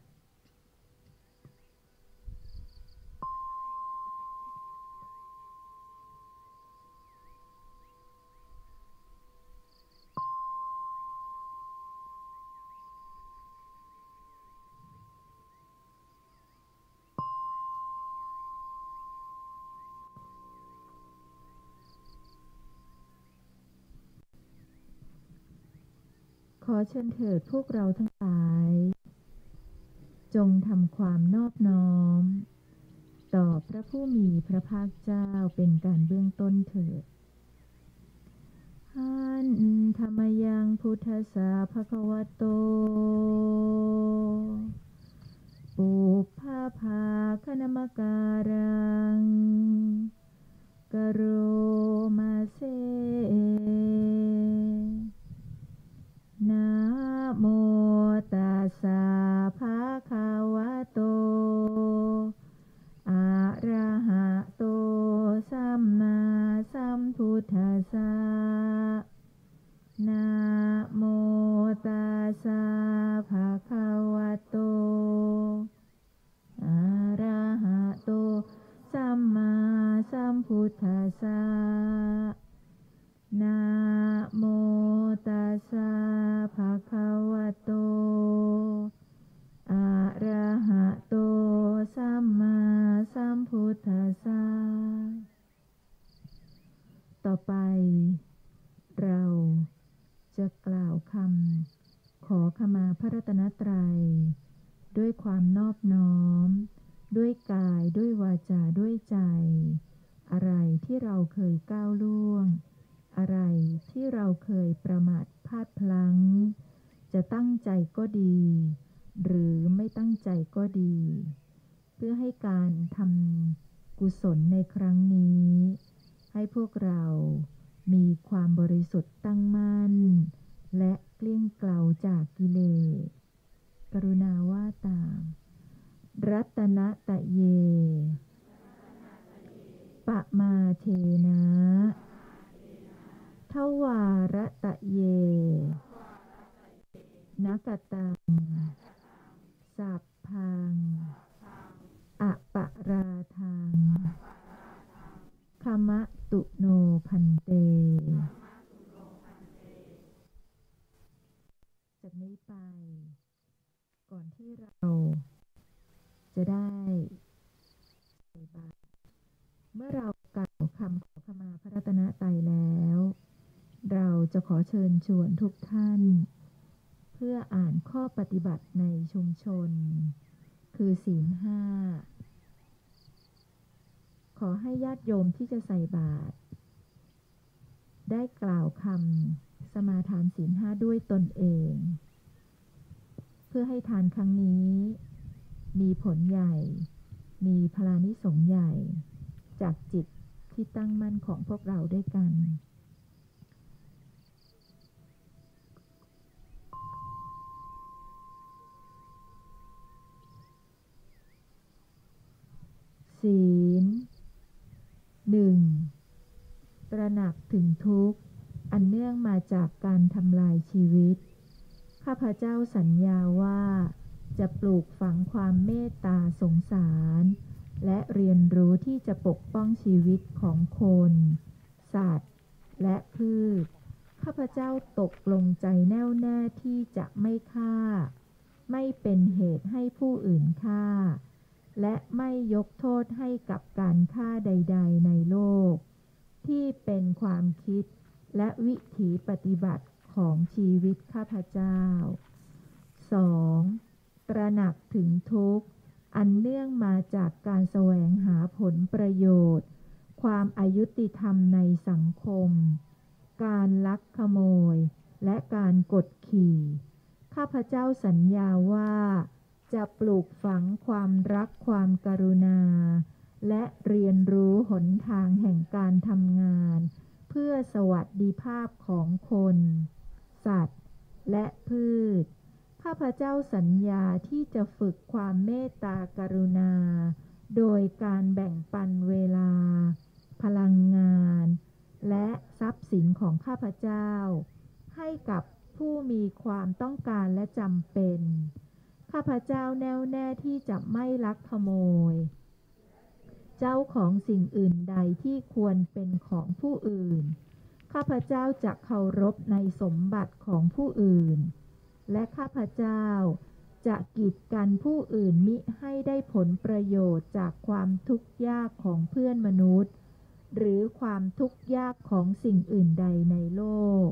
ขอเชิญเถิดพวกเราทั้งหลายจงทำความนอบน้อมต่อพระผู้มีพระภาคเจ้าเป็นการเบื้องต้นเถิดหันธรรมยังพุทธสาภควโตปุพพาภาคณมการังกโรมาเซนะโมตัสสะภะคะวะโตอะระหะโตสัมมาสัมพุทธัสสะนะโมตัสสะภะคะวะโตอะระหะโตสัมมาสัมพุทธัสสะนะโมตัสสะภะคะวะโตอะระหะโตสัมมาสัมพุทธัสสะต่อไปเราจะกล่าวคำขอขมาพระรัตนตรัยด้วยความนอบน้อมด้วยกายด้วยวาจาด้วยใจอะไรที่เราเคยก้าวล่วงอะไรที่เราเคยประมาทพลาดพลั้งจะตั้งใจก็ดีหรือไม่ตั้งใจก็ดีเพื่อให้การทำกุศลในครั้งนี้ให้พวกเรามีความบริสุทธิ์ตั้งมั่นและเกลี้ยงเกลาจากกิเลสกรุณาว่าตามรัตนะตะเยปะมาเทนะทวารตะเยนะกตังสัพพังอปะราทังขมะตุโนพันเตจากนี้ไปก่อนที่เราจะได้ใส่บาตรเมื่อเรากล่าวคำขอขมาพระรัตนตรัยแล้วเราจะขอเชิญชวนทุกท่านเพื่ออ่านข้อปฏิบัติในชุมชนคือศีล 5ขอให้ญาติโยมที่จะใส่บาตรได้กล่าวคำสมาทานศีล 5ด้วยตนเองเพื่อให้ทานครั้งนี้มีผลใหญ่มีพลานิสงส์ใหญ่จากจิตที่ตั้งมั่นของพวกเราด้วยกันศีล 1. ตระหนักถึงทุกข์อันเนื่องมาจากการทำลายชีวิตข้าพเจ้าสัญญาว่าจะปลูกฝังความเมตตาสงสารและเรียนรู้ที่จะปกป้องชีวิตของคนสัตว์และพืชข้าพเจ้าตกลงใจแน่วแน่ที่จะไม่ฆ่าไม่เป็นเหตุให้ผู้อื่นฆ่าและไม่ยกโทษให้กับการฆ่าใดๆในโลกที่เป็นความคิดและวิถีปฏิบัติของชีวิตข้าพเจ้า 2. ตระหนักถึงทุกข์อันเนื่องมาจากการแสวงหาผลประโยชน์ความอายุติธรรมในสังคมการลักขโมยและการกดขี่ข้าพเจ้าสัญญาว่าจะปลูกฝังความรักความกรุณาและเรียนรู้หนทางแห่งการทำงานเพื่อสวัสดิภาพของคนสัตว์และพืชข้าพเจ้าสัญญาที่จะฝึกความเมตตากรุณาโดยการแบ่งปันเวลาพลังงานและทรัพย์สินของข้าพเจ้าให้กับผู้มีความต้องการและจำเป็นข้าพเจ้าแน่วแน่ที่จะไม่ลักขโมยเจ้าของสิ่งอื่นใดที่ควรเป็นของผู้อื่นข้าพเจ้าจะเคารพในสมบัติของผู้อื่นและข้าพเจ้าจะกีดกันผู้อื่นมิให้ได้ผลประโยชน์จากความทุกข์ยากของเพื่อนมนุษย์หรือความทุกข์ยากของสิ่งอื่นใดในโลก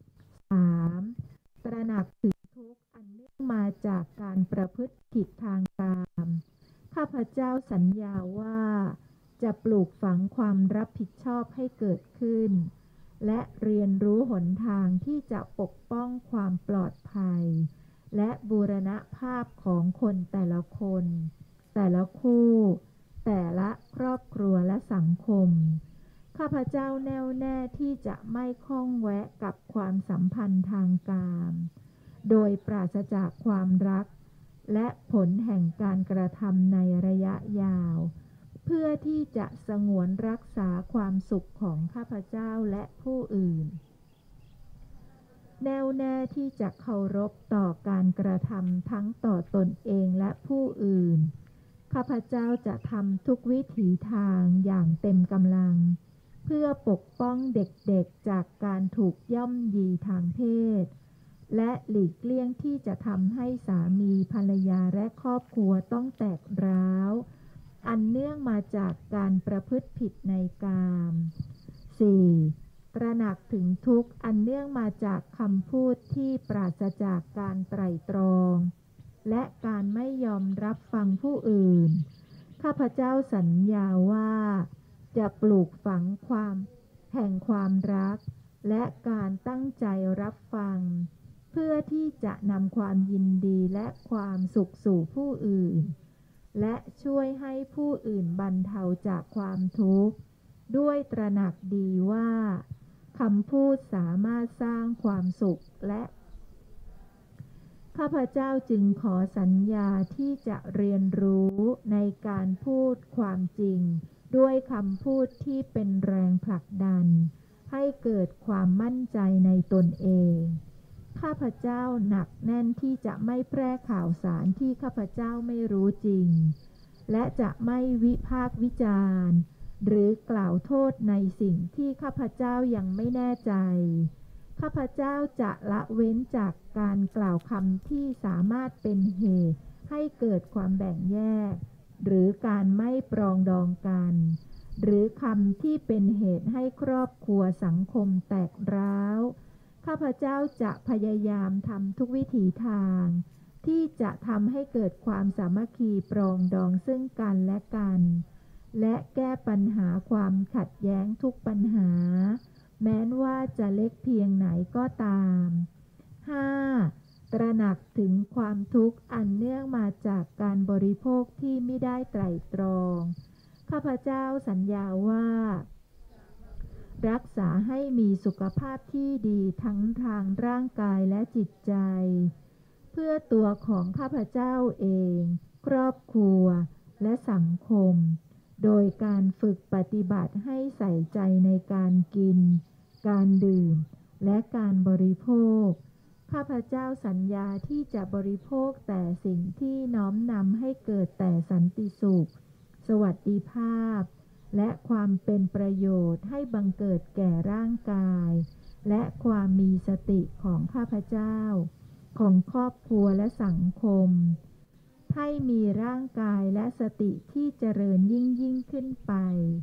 3. ตระหนักถึงทุกข์อันเนื่องมาจากการประพฤติผิดทางกามข้าพเจ้าสัญญาว่าจะปลูกฝังความรับผิดชอบให้เกิดขึ้นและเรียนรู้หนทางที่จะปกป้องความปลอดภัยและบูรณภาพของคนแต่ละคนแต่ละคู่แต่ละครอบครัวและสังคมข้าพเจ้าแน่วแน่ที่จะไม่ข้องแวะกับความสัมพันธ์ทางกามโดยปราศจากความรักและผลแห่งการกระทำในระยะยาวเพื่อที่จะสงวนรักษาความสุขของข้าพเจ้าและผู้อื่นแน่วแน่ที่จะเคารพต่อการกระทำทั้งต่อตนเองและผู้อื่นข้าพเจ้าจะทำทุกวิถีทางอย่างเต็มกำลังเพื่อปกป้องเด็กๆจากการถูกย่ำยีทางเพศและหลีกเลี่ยงที่จะทำให้สามีภรรยาและครอบครัวต้องแตกร้าวอันเนื่องมาจากการประพฤติผิดในกาม 4. ตระหนักถึงทุกข์อันเนื่องมาจากคำพูดที่ปราศจากการไตร่ตรองและการไม่ยอมรับฟังผู้อื่นข้าพเจ้าสัญญาว่าจะปลูกฝังความแห่งความรักและการตั้งใจรับฟังเพื่อที่จะนำความยินดีและความสุขสู่ผู้อื่นและช่วยให้ผู้อื่นบรรเทาจากความทุกข์ด้วยตระหนักดีว่าคำพูดสามารถสร้างความสุขและข้าพเจ้าจึงขอสัญญาที่จะเรียนรู้ในการพูดความจริงด้วยคำพูดที่เป็นแรงผลักดันให้เกิดความมั่นใจในตนเองข้าพเจ้าหนักแน่นที่จะไม่แพร่ข่าวสารที่ข้าพเจ้าไม่รู้จริงและจะไม่วิพากษ์วิจารณ์หรือกล่าวโทษในสิ่งที่ข้าพเจ้ายังไม่แน่ใจข้าพเจ้าจะละเว้นจากการกล่าวคำที่สามารถเป็นเหตุให้เกิดความแบ่งแยกหรือการไม่ปรองดองกันหรือคำที่เป็นเหตุให้ครอบครัวสังคมแตกร้าวข้าพเจ้าจะพยายามทำทุกวิถีทางที่จะทำให้เกิดความสามัคคีปรองดองซึ่งกันและกันและแก้ปัญหาความขัดแย้งทุกปัญหาแม้ว่าจะเล็กเพียงไหนก็ตาม 5. ตระหนักถึงความทุกข์อันเนื่องมาจากการบริโภคที่ไม่ได้ไตร่ตรองข้าพเจ้าสัญญาว่ารักษาให้มีสุขภาพที่ดีทั้งทางร่างกายและจิตใจเพื่อตัวของข้าพเจ้าเองครอบครัวและสังคมโดยการฝึกปฏิบัติให้ใส่ใจในการกินการดื่มและการบริโภคข้าพเจ้าสัญญาที่จะบริโภคแต่สิ่งที่น้อมนำให้เกิดแต่สันติสุขสวัสดิภาพและความเป็นประโยชน์ให้บังเกิดแก่ร่างกายและความมีสติของข้าพเจ้าของครอบครัวและสังคมให้มีร่างกายและสติที่เจริญยิ่งขึ้นไป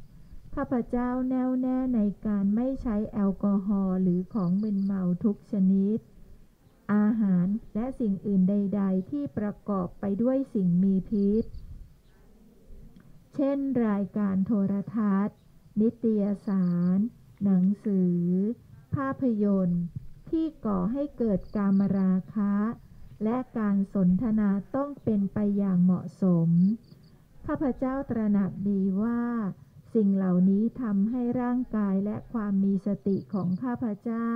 ข้าพเจ้าแน่วแน่ในการไม่ใช้แอลกอฮอล์หรือของมึนเมาทุกชนิดอาหารและสิ่งอื่นใดๆที่ประกอบไปด้วยสิ่งมีพิษเช่นรายการโทรทัศน์นิตยสารหนังสือภาพยนตร์ที่ก่อให้เกิดกามราคะและการสนทนาต้องเป็นไปอย่างเหมาะสมข้าพเจ้าตระหนักดีว่าสิ่งเหล่านี้ทำให้ร่างกายและความมีสติของข้าพเจ้า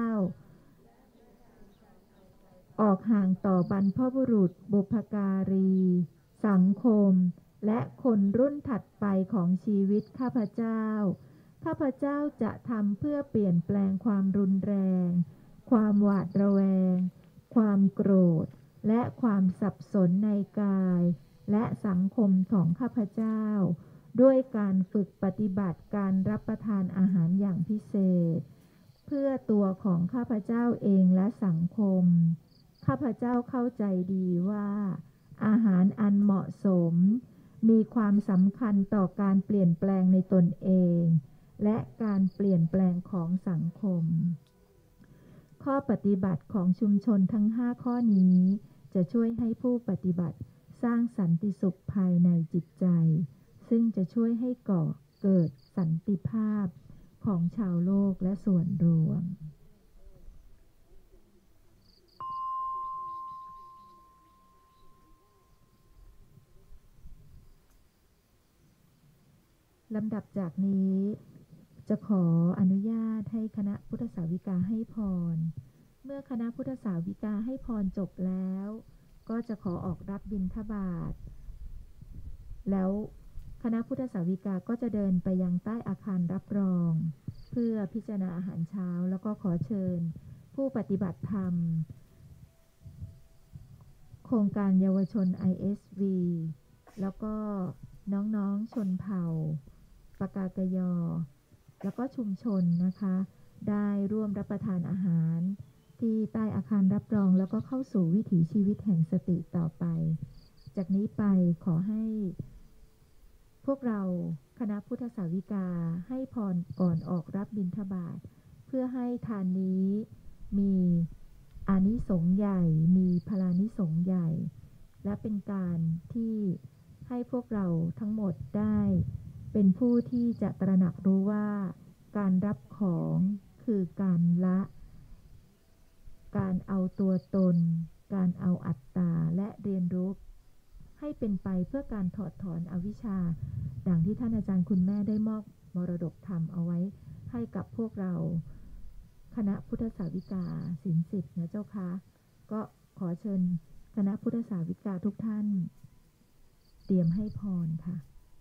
ออกห่างต่อบรรพบุรุษบุพการีสังคมและคนรุ่นถัดไปของชีวิตข้าพเจ้าจะทำเพื่อเปลี่ยนแปลงความรุนแรงความหวาดระแวงความโกรธและความสับสนในกายและสังคมของข้าพเจ้าด้วยการฝึกปฏิบัติการรับประทานอาหารอย่างพิเศษเพื่อตัวของข้าพเจ้าเองและสังคมข้าพเจ้าเข้าใจดีว่าอาหารอันเหมาะสมมีความสำคัญต่อการเปลี่ยนแปลงในตนเองและการเปลี่ยนแปลงของสังคมข้อปฏิบัติของชุมชนทั้ง5ข้อนี้จะช่วยให้ผู้ปฏิบัติสร้างสันติสุขภายในจิตใจซึ่งจะช่วยให้ก่อเกิดสันติภาพของชาวโลกและส่วนรวมลำดับจากนี้จะขออนุญาตให้คณะพุทธสาวิกาให้พรเมื่อคณะพุทธสาวิกาให้พรจบแล้วก็จะขอออกรับบิณฑบาตแล้วคณะพุทธสาวิกาก็จะเดินไปยังใต้อาคารรับรองเพื่อพิจารณาอาหารเช้าแล้วก็ขอเชิญผู้ปฏิบัติธรรมโครงการเยาวชน ISV แล้วก็น้องๆชนเผ่าปากากยอแล้วก็ชุมชนนะคะได้ร่วมรับประทานอาหารที่ใต้อาคารรับรองแล้วก็เข้าสู่วิถีชีวิตแห่งสติต่อไปจากนี้ไปขอให้พวกเราคณะพุทธสาวิกาให้พรก่อนออกรับบิณฑบาตเพื่อให้ทานนี้มีอานิสงส์ใหญ่มีพลานิสงส์ใหญ่และเป็นการที่ให้พวกเราทั้งหมดได้เป็นผู้ที่จะตระหนักรู้ว่าการรับของคือการละการเอาตัวตนการเอาอัตตาและเรียนรู้ให้เป็นไปเพื่อการถอดถอนอวิชชาดังที่ท่านอาจารย์คุณแม่ได้มอบมรดกธรรมเอาไว้ให้กับพวกเราคณะพุทธสาวิกาศีลสิทธิ์นะเจ้าคะก็ขอเชิญคณะพุทธสาวิกาทุกท่านเตรียมให้พรค่ะ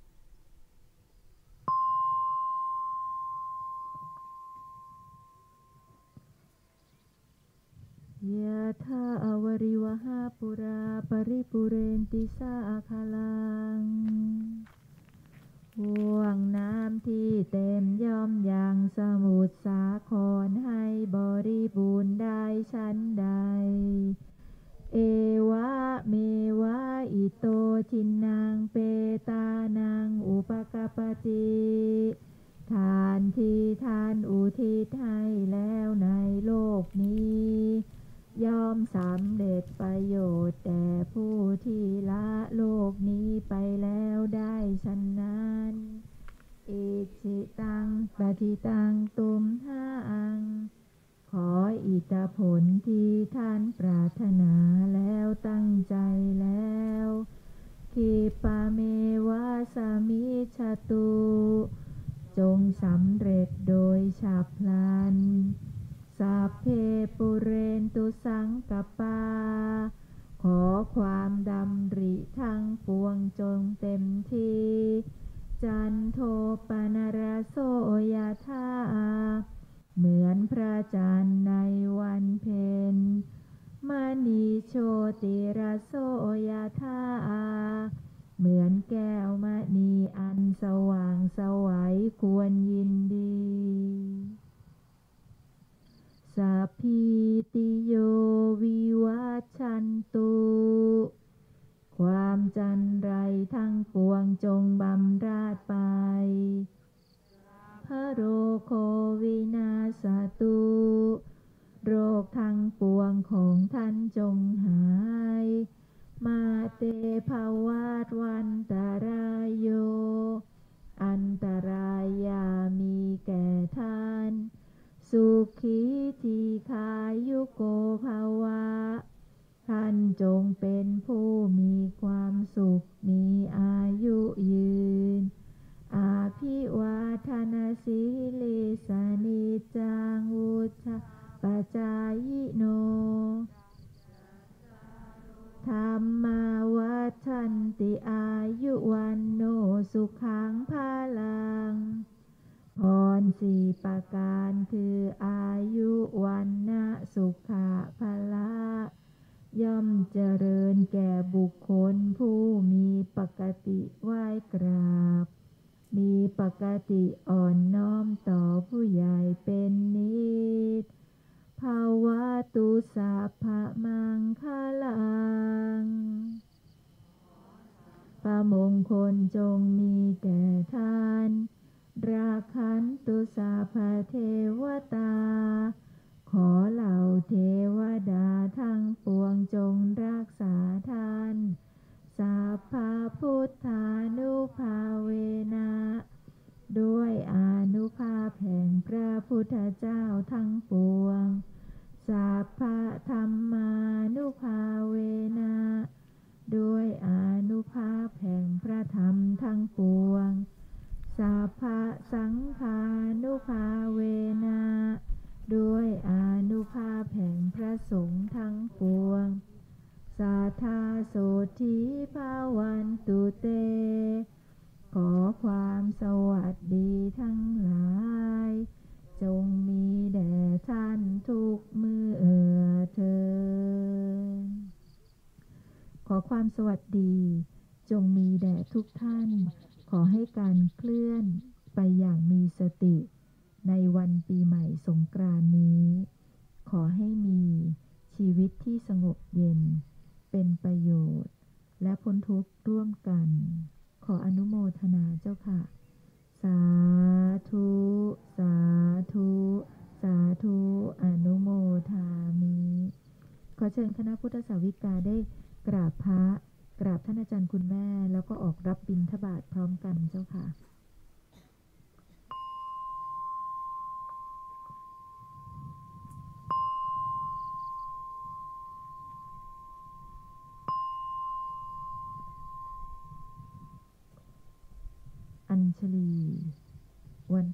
ยะถาวริวหาปุราปริปุเรนติสาคาลังห่วงน้ำที่เต็มย่อมยังสมุทรสาครให้บริบูรณ์ได้ชั้นใดเอวะเมวะอิโตทินังเปตานังอุปกปปติทานที่ท่านอุทิศให้แล้วในโลกนี้ย่อมสำเร็จประโยชน์แด่ผู้ที่ละโลกนี้ไปแล้วได้ฉะนั้นอิจิตังปฏิตังตุมหังขออิทธผลที่ท่านปรารถนาแล้วตั้งใจแล้วคิปะเมวะสมิจฉตุจงสำเร็จโดยฉับพลันสัพเพปุเรนตุสังกปาขอความดำริทั้งปวงจงเต็มที่จันโทปนรโสยธาเหมือนพระจันทร์ในวันเพ็ญมณีโชติรโสยธาเหมือนแก้วมณีอันสว่างไสวควรยินดีสัพพิติโยวิวัชชันตุความจันไรทั้งปวงจงบำราดไปพโรโควินาศตุโรคทั้งปวงของท่านจงหายมาเตภวัตวันตรายโยอันตรายามีแก่ท่านสุขีทีขายุโกภวะท่านจงเป็นผู้มีความสุขมีอายุยืนอาภิวาทนาสิลิสานิจังวุฒาปัจจายโนธรรมาวัฏันติอายุวันโนสุขังภาลังพรสี่ประการคืออายุวันนะสุขะภละย่อมเจริญแก่บุคคลผู้มีปกติไหว้กราบมีปกติอ่อนน้อมต่อผู้ใหญ่เป็นนิจภาวะตุสัพพมังคลังปมงคลจงมีแก่ท่านราคันตุสัพพเทวตาขอเหล่าเทวดาทั้งปวงจงรักษาท่านสัพพพุทธานุภาเวนะด้วยอานุภาพแห่งพระพุทธเจ้าทั้งปวงสัพพธรรมานุภาเวนะด้วยอานุภาพแห่งพระธรรมทั้งปวงสัพพสังฆานุภาเวนะด้วยอานุภาพแห่งพระสงฆ์ทั้งปวงสัทธาโสธิภาวันตุเตขอความสวัสดีทั้งหลายจงมีแด่ท่านทุกเมื่อเทินขอความสวัสดีจงมีแด่ทุกท่านขอให้การเคลื่อนไปอย่างมีสติในวันปีใหม่สงกรานต์นี้ขอให้มีชีวิตที่สงบเย็นเป็นประโยชน์และพ้นทุกข์ร่วมกันขออนุโมทนาเจ้าค่ะสาธุสาธุสาธุอนุโมทามิขอเชิญคณะพุทธสาวิกาได้กราบพระกราบท่านอาจารย์คุณแม่แล้วก็ออกรับบิณฑบาตพร้อมกันเจ้าค่ะอัญชลีวัน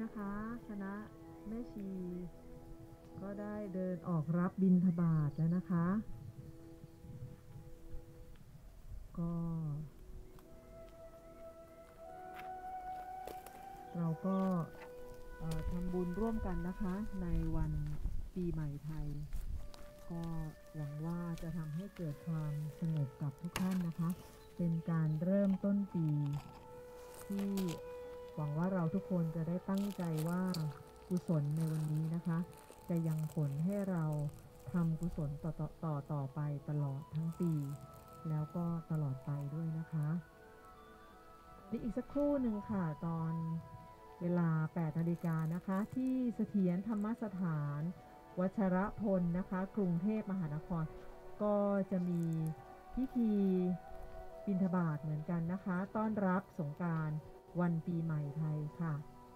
นะคะคณะแม่ชีก็ได้เดินออกรับบิณฑบาตแล้วนะคะก็เราก็ทำบุญร่วมกันนะคะในวันปีใหม่ไทยก็หวังว่าจะทำให้เกิดความสงบกับทุกท่านนะคะเป็นการเริ่มต้นปีที่หวังว่าเราทุกคนจะได้ตั้งใจว่ากุศลในวันนี้นะคะจะยังผลให้เราทำกุศลต่อไปตลอดทั้งปีแล้วก็ตลอดไปด้วยนะคะนี่อีกสักครู่หนึ่งค่ะตอนเวลา 8 นาฬิกานะคะที่เสถียรธรรมสถานวัชรพลนะคะกรุงเทพมหานครก็จะมีพิธีบิณฑบาตเหมือนกันนะคะต้อนรับสงกรานต์วันปีใหม่ไทยค่ะ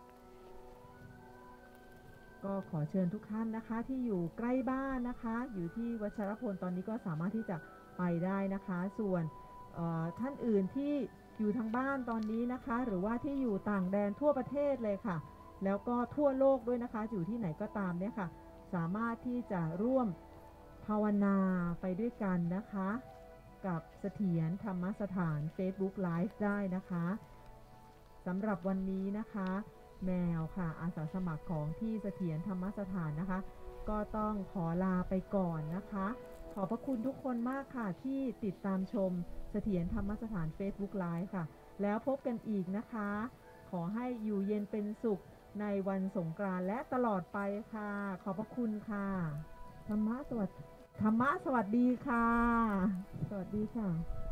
ก็ขอเชิญทุกท่านนะคะที่อยู่ใกล้บ้านนะคะอยู่ที่วัชรพลตอนนี้ก็สามารถที่จะไปได้นะคะส่วนท่านอื่นที่อยู่ทางบ้านตอนนี้นะคะหรือว่าที่อยู่ต่างแดนทั่วประเทศเลยค่ะแล้วก็ทั่วโลกด้วยนะคะอยู่ที่ไหนก็ตามเนี่ยค่ะสามารถที่จะร่วมภาวนาไปด้วยกันนะคะกับเสถียรธรรมสถาน Facebook Live ได้นะคะสำหรับวันนี้นะคะแมวค่ะอาสาสมัครของที่เสถียรธรรมสถานนะคะก็ต้องขอลาไปก่อนนะคะขอบพระคุณทุกคนมากค่ะที่ติดตามชมเสถียรธรรมสถาน Facebook Live ค่ะแล้วพบกันอีกนะคะขอให้อยู่เย็นเป็นสุขในวันสงกรานต์และตลอดไปค่ะขอบพระคุณค่ะธรรมะสวัสดีค่ะสวัสดีค่ะ